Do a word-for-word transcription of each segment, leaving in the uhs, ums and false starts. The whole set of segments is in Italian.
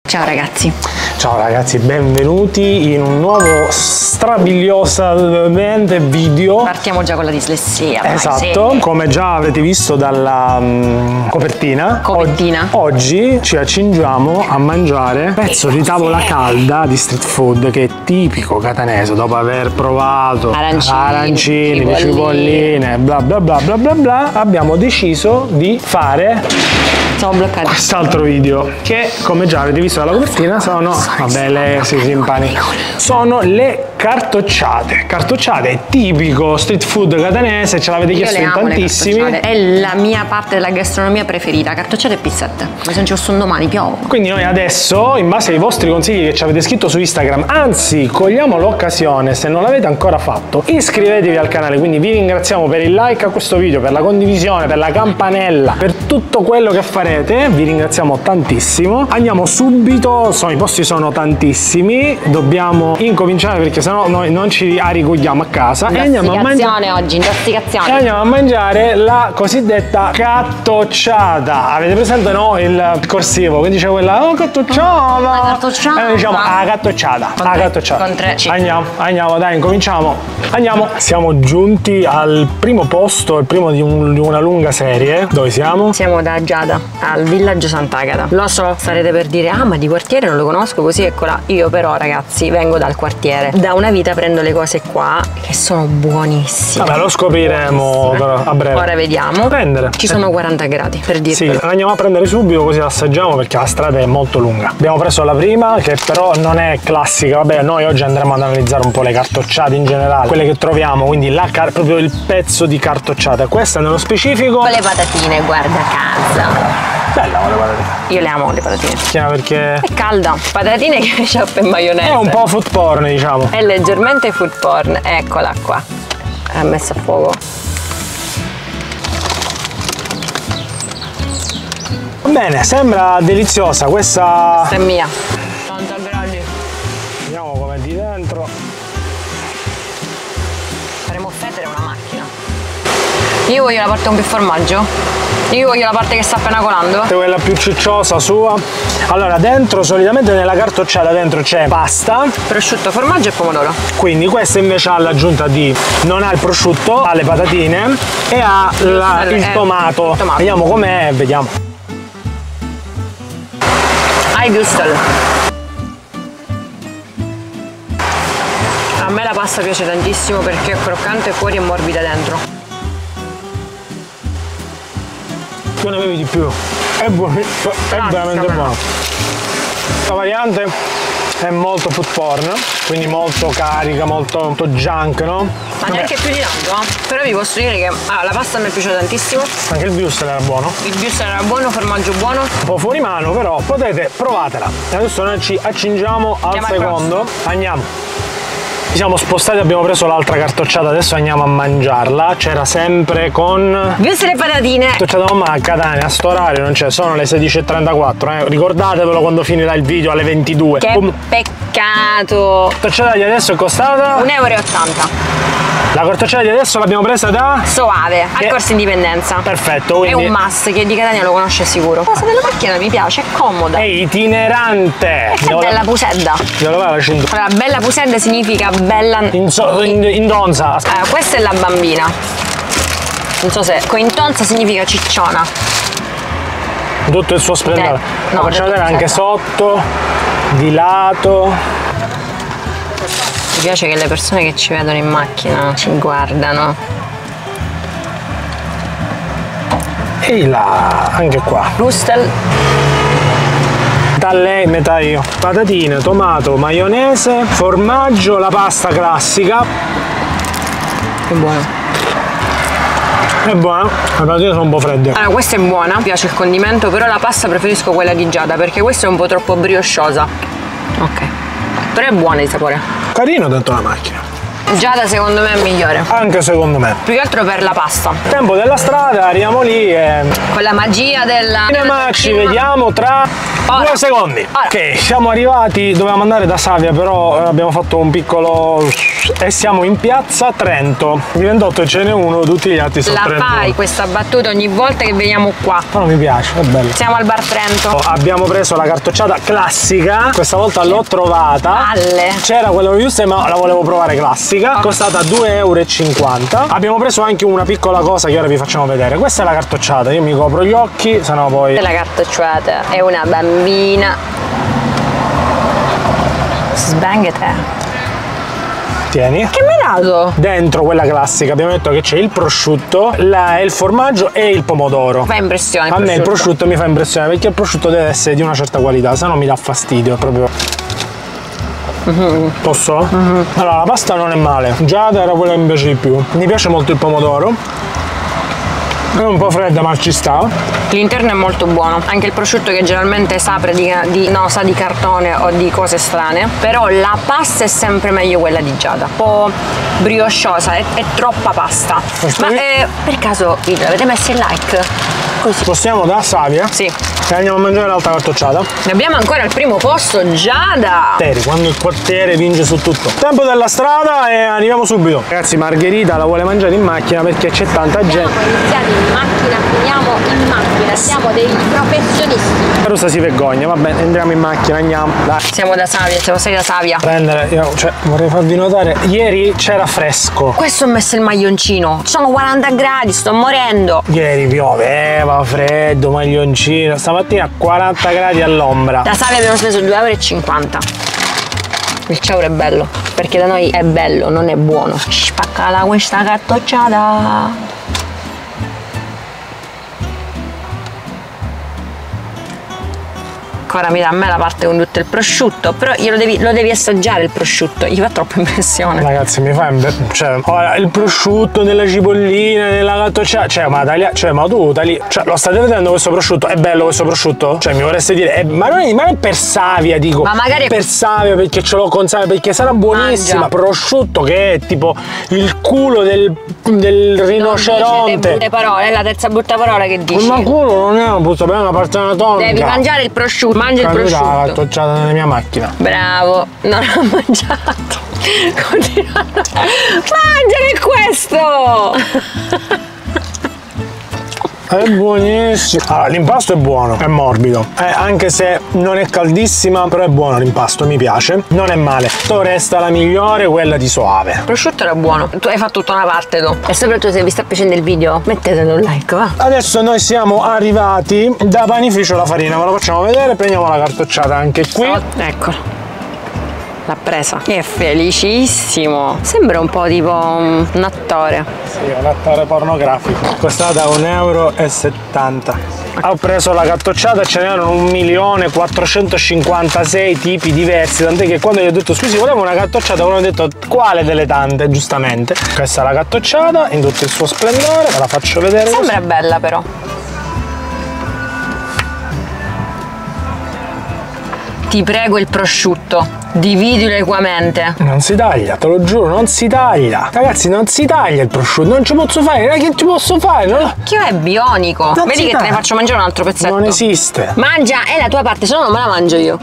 Ciao ragazzi. Ciao ragazzi, benvenuti in un nuovo strabiliosamente video. Partiamo già con la dislessia. Esatto, sì. Come già avrete visto dalla um, copertina, copertina. Og oggi ci accingiamo a mangiare un pezzo di tavola calda di street food che è tipico catanese, dopo aver provato arancini, arancini cipolline, cipolline, bla bla bla bla bla bla, abbiamo deciso di fare quest'altro video che, come già avete visto dalla copertina, sono, vabbè, le si simpani, sono le cartocciate. Cartocciate è tipico street food catanese, ce l'avete chiesto in tantissimi. È la mia parte della gastronomia preferita, cartocciate e pizzette. Ma se non ci fosse un domani piove. Quindi noi adesso, in base ai vostri consigli che ci avete scritto su Instagram, anzi cogliamo l'occasione, se non l'avete ancora fatto, iscrivetevi al canale. Quindi vi ringraziamo per il like a questo video, per la condivisione, per la campanella, per tutto quello che farete. Vi ringraziamo tantissimo. Andiamo subito, so, i posti sono tantissimi, dobbiamo incominciare perché sennò noi non ci arricchiamo a casa e andiamo a mangiare oggi, intossicazione. E andiamo a mangiare la cosiddetta cartocciata. Avete presente, no, il corsivo? Quindi c'è quella oh cartocciata. La cartocciata. E noi diciamo ah cartocciata. Ah cartocciata. Con tre C. Andiamo, andiamo, dai, incominciamo. Andiamo. Siamo giunti al primo posto, il primo di, un, di una lunga serie. Dove siamo? Siamo da Giada, al villaggio Sant'Agata. Lo so, starete per dire ah ma di quartiere non lo conosco, così eccola. Io però ragazzi vengo dal quartiere, da una vita prendo le cose qua che sono buonissime. Vabbè, lo scopriremo a breve. Ora vediamo. Prendere. Ci sono quaranta gradi per dirvelo. Sì, andiamo a prendere subito così assaggiamo perché la strada è molto lunga. Abbiamo preso la prima che però non è classica. Vabbè, noi oggi andremo ad analizzare un po' le cartocciate in generale, quelle che troviamo, quindi la proprio il pezzo di cartocciata. Questa nello specifico con le patatine, guarda caso. Bella con le patatine. Io le amo le patatine. Chiaro perché è calda. Patatine, ketchup e maionese. È un po' food porn, diciamo. È leggermente food porn. Eccola qua. È messa a fuoco. Bene, sembra deliziosa questa. Questa è mia. ottanta gradi. Vediamo com'è di dentro. Faremo fettere una macchina. Io voglio la parte con più formaggio. Io voglio la parte che sta appena colando. Quella più cicciosa sua. Allora, dentro, solitamente nella cartocciata dentro c'è pasta, prosciutto, formaggio e pomodoro. Quindi questa invece ha l'aggiunta di non ha il prosciutto, ha le patatine e ha la, il, eh, tomato. il tomato. Vediamo com'è, vediamo. Ha i würstel. A me la pasta piace tantissimo perché è croccante fuori e morbida dentro. Tu ne bevi di più, è, buono, è veramente buono. La variante è molto food porn, quindi molto carica, molto, molto junk, no? Ma neanche più di tanto, eh? Però vi posso dire che ah, la pasta mi è piaciuta tantissimo. Anche il würstel era buono. Il würstel era buono, formaggio buono. Un po' fuori mano, però potete provatela. E adesso noi ci accingiamo al Andiamo secondo. Andiamo. Ci siamo spostati, abbiamo preso l'altra cartocciata, adesso andiamo a mangiarla. C'era sempre con würstel e patatine. Cartocciata mamma a Catania, a sto orario non c'è, sono le sedici e trentaquattro, eh. Ricordatevelo quando finirà il video alle ventidue. Che Com peccato. La cartocciata di adesso è costata un euro e ottanta. La cartocciata di adesso l'abbiamo presa da Soave, al Corso Indipendenza. Perfetto, quindi è un must, che di Catania lo conosce sicuro. La cosa della macchina mi piace, è comoda. È itinerante. È bella pusedda. Allora, bella pusedda significa bella in, so, in, in donza. Allora, questa è la bambina. Non so se con intonza significa cicciona. Tutto il suo splendore. Eh, no, lo facciamo vedere anche sotto, di lato. Mi piace che le persone che ci vedono in macchina ci guardano. E là, anche qua. Würstel. Da lei, metà io. Patatine, tomato, maionese, formaggio, la pasta classica. È buono. È buona, le patatine sono un po' fredde. Allora, questa è buona, mi piace il condimento, però la pasta preferisco quella di Giada perché questa è un po' troppo briocciosa. Ok. Però è buona di sapore. Carino dentro la macchina. Giada secondo me è migliore. Anche secondo me. Più che altro per la pasta. Tempo della strada, arriviamo lì e... con la magia della... Ma ci vediamo tra Ora. Due secondi. Ora. Ok, siamo arrivati, dovevamo andare da Savia, però abbiamo fatto un piccolo... e siamo in piazza Trento. ventotto ce n'è uno, tutti gli altri sono La trentuno. fai questa battuta ogni volta che veniamo qua. Però mi piace, è bello. Siamo al bar Trento. Oh, abbiamo preso la cartocciata classica, questa volta l'ho trovata. Palle. C'era quella giusta ma la volevo provare classica, costata due euro e cinquanta. Abbiamo preso anche una piccola cosa che ora vi facciamo vedere. Questa è la cartocciata, io mi copro gli occhi, sennò poi... La cartocciata è una bambina. Sbanghete. Tieni. Che mi hai dato? Dentro quella classica abbiamo detto che c'è il prosciutto, la, il formaggio e il pomodoro. Fa impressione. A me il prosciutto mi fa impressione perché il prosciutto deve essere di una certa qualità, se no mi dà fastidio, è proprio... Mm-hmm. Posso? Mm-hmm. Allora, la pasta non è male, già era quella che mi piace di più. Mi piace molto il pomodoro. È un po' fredda ma ci sta. L'interno è molto buono, anche il prosciutto che generalmente sapre di, di, no, sa di cartone o di cose strane, però la pasta è sempre meglio quella di Giada, un po' briocciosa, è, è troppa pasta. Ma eh, per caso video, avete messo il like? Così. Possiamo da Savia? Sì. E andiamo a mangiare l'altra cartocciata. Abbiamo ancora al primo posto Giada. Quando il quartiere vince su tutto. Tempo della strada e arriviamo subito. Ragazzi, Margherita la vuole mangiare in macchina perché c'è tanta gente. Siamo iniziati in macchina, finiamo in macchina, siamo dei professionisti. Rosa si vergogna, vabbè, entriamo in macchina, andiamo. Dai. Siamo da Savia, siamo stati da Savia. Prendere, io, cioè, vorrei farvi notare, ieri c'era fresco. Questo ho messo il maglioncino. Sono quaranta gradi, sto morendo. Ieri pioveva, freddo, maglioncino. Stamattina quaranta gradi all'ombra. Da Savia abbiamo speso due euro e cinquanta. Il ciauro è bello, perché da noi è bello, non è buono. Spaccala questa cartocciata. Ancora mi dà a me la parte con tutto il prosciutto, però glielo devi, lo devi assaggiare il prosciutto, gli fa troppo impressione. Ragazzi, mi fa cioè, ora, il prosciutto della cipollina, della cartocciata, cioè ma, taglia, cioè, ma tu tagli, cioè, lo state vedendo questo prosciutto? È bello questo prosciutto? Cioè mi vorreste dire, è, ma, non è, ma non è per Savia, dico, ma magari per Savia perché ce l'ho con Savia, perché sarà buonissima. Mangia. Prosciutto che è tipo il culo del, del rinoceronte. Le parole, è la terza brutta parola che dici. Ma culo non è una brutta parola, è una parte anatomica. Devi mangiare il prosciutto. Mangia il prosciutto. La cartocciata nella mia macchina. Bravo, non l'ho mangiato. Continuano. Mangia che questo! È buonissimo. Allora, l'impasto è buono, è morbido. Eh, anche se non è caldissima, però è buono l'impasto, mi piace. Non è male. To resta la migliore, quella di Soave. Il prosciutto era buono. Tu hai fatto tutta una parte tu. E soprattutto se vi sta piacendo il video, mettetelo un like, va. Adesso noi siamo arrivati da Panificio La Farina. Ve lo facciamo vedere. Prendiamo la cartocciata anche qui. Oh, ecco. L'ha presa. È felicissimo. Sembra un po' tipo un, un attore. Sì, un attore pornografico. Costata un euro e settanta. Ho preso la cartocciata, ce n'erano un milione quattrocentocinquantasei tipi diversi. Tant'è che quando gli ho detto scusi, volevo una cartocciata, uno ha detto quale delle tante, giustamente. Questa è la cartocciata in tutto il suo splendore. Ve la faccio vedere. Sembra così. Bella però. Ti prego il prosciutto, dividilo equamente. Non si taglia, te lo giuro, non si taglia. Ragazzi, non si taglia il prosciutto, non ci posso fare, non è che ci posso fare. No? Che è bionico. Non Vedi che taglia. Te ne faccio mangiare un altro pezzetto. Non esiste. Mangia, è la tua parte, se no non me la mangio io.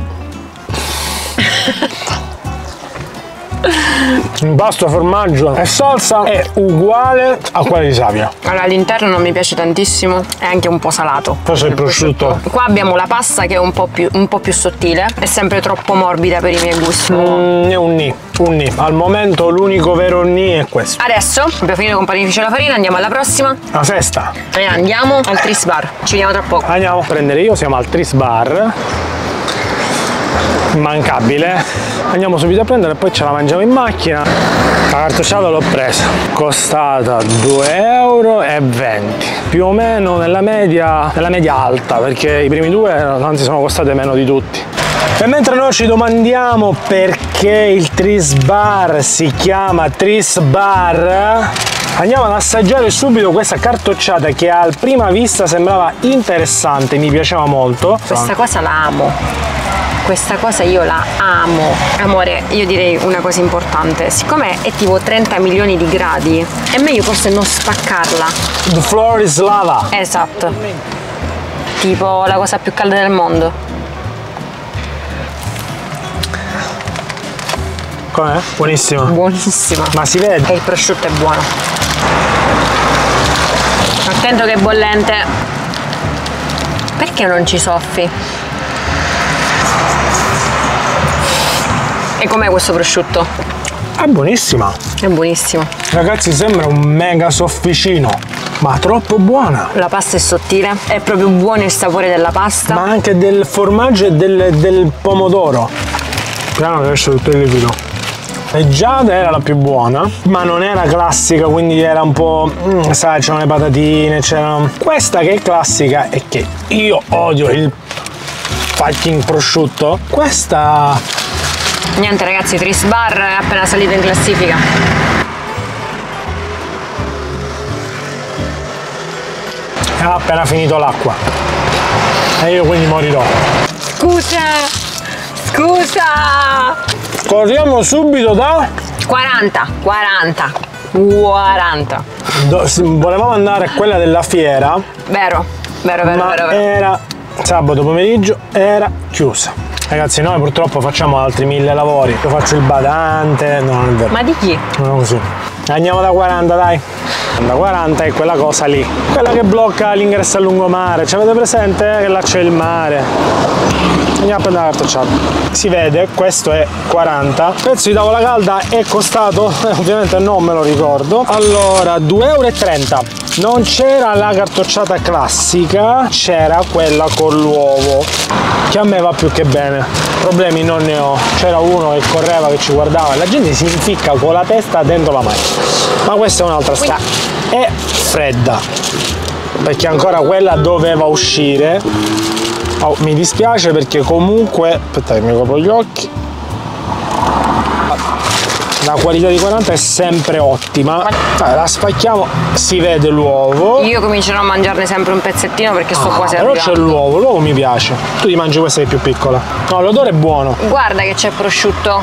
Impasto, formaggio e salsa è uguale a quella di Savia. Allora, all'interno non mi piace tantissimo, è anche un po' salato. Questo è il prosciutto. prosciutto. Qua abbiamo la pasta che è un po' più, un po' più sottile, è sempre troppo morbida per i miei gusti. Mm, è un ni, un ni. Al momento l'unico vero ni è questo. Adesso abbiamo finito con Panificio La Farina, andiamo alla prossima. La sesta. E andiamo al Tris Bar, ci vediamo tra poco. Andiamo a prendere io, siamo al Tris Bar. Immancabile. Andiamo subito a prendere e poi ce la mangiamo in macchina. La cartocciata l'ho presa, costata due euro e venti, più o meno nella media, nella media alta, perché i primi due anzi sono costate meno di tutti. E mentre noi ci domandiamo perché il Tris Bar si chiama Tris Bar, andiamo ad assaggiare subito questa cartocciata che a prima vista sembrava interessante, mi piaceva molto. Questa cosa la amo. Questa cosa io la amo. Amore, io direi una cosa importante. Siccome è tipo trenta milioni di gradi, è meglio forse non spaccarla. The floor is lava. Esatto. Tipo la cosa più calda del mondo. Com'è? Buonissima. Buonissima. Ma si vede. E il prosciutto è buono. Attento che è bollente. Perché non ci soffi? E com'è questo prosciutto? È buonissima. È buonissimo. Ragazzi, sembra un mega sofficino, ma troppo buona. La pasta è sottile, è proprio buono il sapore della pasta. Ma anche del formaggio e del, del pomodoro. Piano che esce tutto il liquido. E Giada era la più buona, ma non era classica, quindi era un po', mm, sai, c'erano le patatine, c'erano... Questa che è classica e che io odio il fucking prosciutto. Questa... Niente ragazzi, Tris Bar è appena salito in classifica. E ha appena finito l'acqua. E io quindi morirò. Scusa! Scusa! Corriamo subito da... quaranta, quaranta, quaranta. Do... Volevamo andare a quella della fiera. Vero, vero, vero, ma vero, vero. era sabato pomeriggio, era chiusa. Ragazzi, noi purtroppo facciamo altri mille lavori. Io faccio il badante, no, non è vero. Ma di chi? Non è così. Andiamo da quaranta, dai. Da quaranta è quella cosa lì. Quella che blocca l'ingresso a lungomare. Ci avete presente? Che là c'è il mare. Andiamo a prendere la cartocciata. Si vede, questo è quaranta. Il prezzo di tavola calda è costato, eh, ovviamente non me lo ricordo. Allora, due euro e trenta. Non c'era la cartocciata classica, c'era quella con l'uovo, che a me va più che bene. Problemi non ne ho. C'era uno che correva, che ci guardava e la gente si inficca con la testa dentro la macchina. Ma questa è un'altra storia. È fredda, perché ancora quella doveva uscire. Oh, mi dispiace perché comunque... Aspetta che mi copro gli occhi. La qualità di quaranta è sempre ottima. Dai, la spacchiamo, si vede l'uovo. Io comincerò a mangiarne sempre un pezzettino perché sto ah, quasi però arrivando. Però c'è l'uovo, l'uovo mi piace. Tu ti mangi questa che è più piccola. No, l'odore è buono. Guarda che c'è prosciutto.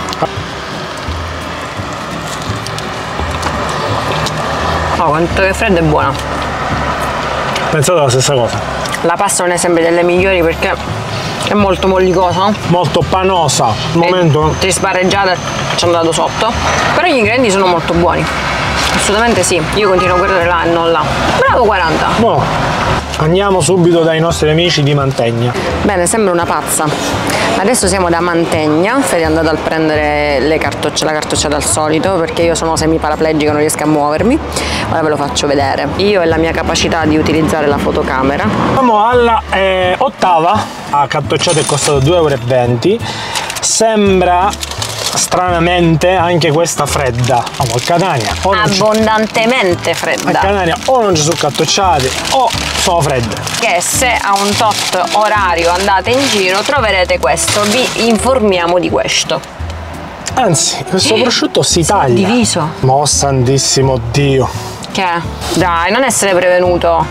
Oh, quanto è fredda e buona. Pensate la stessa cosa. La pasta non è sempre delle migliori perché è molto mollicosa. Molto panosa. Al momento. Tris Bar e Giada ci hanno dato sotto. Però gli ingredienti sono molto buoni. Assolutamente sì. Io continuo a guardare là e non là. Bravo quaranta. Buono. Andiamo subito dai nostri amici di Mantegna. Bene, sembra una pazza. Adesso siamo da Mantegna. Fede è andata a prendere le cartocce, la cartocciata al solito perché io sono semiparaplegica, non riesco a muovermi. Ora ve lo faccio vedere. Io e la mia capacità di utilizzare la fotocamera. Siamo alla eh, ottava. La cartocciata è costata due euro e venti. Sembra stranamente anche questa fredda. Vamo, a Catania o abbondantemente fredda. A Catania o non ci sono cartocciate o sono fredde. Che se a un tot orario andate in giro troverete questo, vi informiamo di questo. Anzi, questo prosciutto si taglia. Diviso. Oh santissimo Dio. Che? Dai, non essere prevenuto.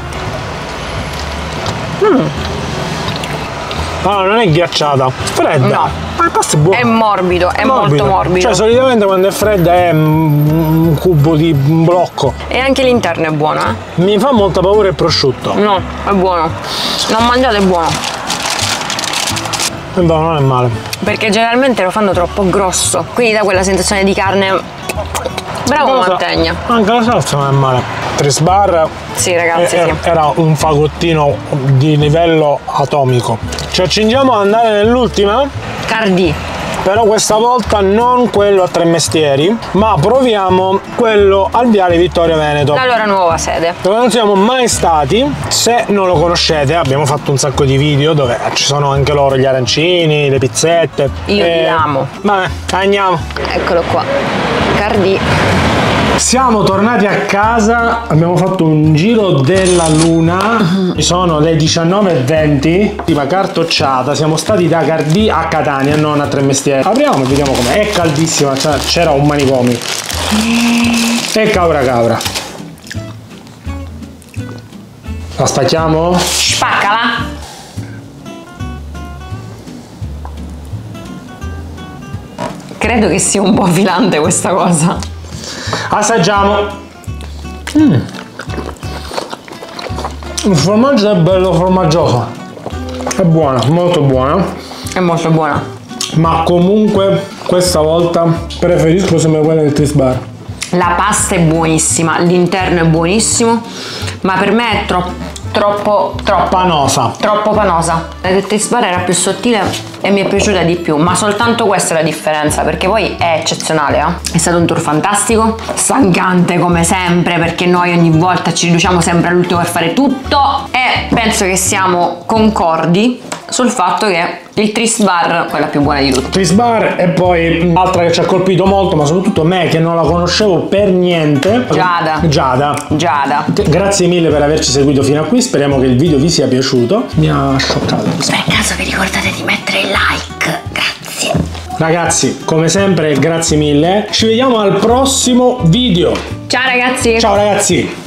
Mm. No, non è ghiacciata, fredda. No. Ma il pasto è buono. È morbido, è morbido. molto morbido. Cioè, solitamente quando è fredda è un cubo di un blocco. E anche l'interno è buono, eh? Mi fa molta paura il prosciutto. No, è buono. Non mangiate, è buono. E no, non è male. Perché generalmente lo fanno troppo grosso, quindi dà quella sensazione di carne. Bravo Mantegna. Anche la salsa non è male. Tris Bar. Sì, ragazzi, era, sì. Era un fagottino di livello atomico. Ci accingiamo ad andare nell'ultima. Cardì. Però questa volta non quello a Tre Mestieri, ma proviamo quello al Viale Vittorio Veneto. La loro nuova sede. Dove non siamo mai stati. Se non lo conoscete, abbiamo fatto un sacco di video dove ci sono anche loro gli arancini, le pizzette. Io e... li amo. Vabbè, andiamo. Eccolo qua. Cardì. Siamo tornati a casa, abbiamo fatto un giro della luna, sono le diciannove e venti, prima cartocciata, siamo stati da Cardì a Catania, non a Tre Mestieri. Apriamo e vediamo com'è, è caldissima, cioè, c'era un manicomio. E caura caura. La spacchiamo? Spaccala. Credo che sia un po' filante questa cosa. Assaggiamo. Mm. Il formaggio è bello formaggioso. È buona, molto buona. È molto buona. ma comunque questa volta preferisco sempre quella del Twist Bar. La pasta è buonissima, l'interno è buonissimo, ma per me è troppo, troppo, troppo panosa. Troppo panosa. La del Twist Bar era più sottile e mi è piaciuta di più, ma soltanto questa è la differenza, perché poi è eccezionale, eh? È stato un tour fantastico, stancante come sempre, perché noi ogni volta ci riduciamo sempre all'ultimo per fare tutto, e penso che siamo concordi sul fatto che il Twist Bar è quella più buona di tutte. Twist Bar, e poi l'altra che ci ha colpito molto, ma soprattutto me che non la conoscevo per niente, Giada. Giada. Giada. Grazie mille per averci seguito fino a qui, speriamo che il video vi sia piaciuto. Mi ha scioccato. Per caso vi ricordate di mettere il like? Grazie. Ragazzi, come sempre, grazie mille. Ci vediamo al prossimo video. Ciao ragazzi. Ciao ragazzi.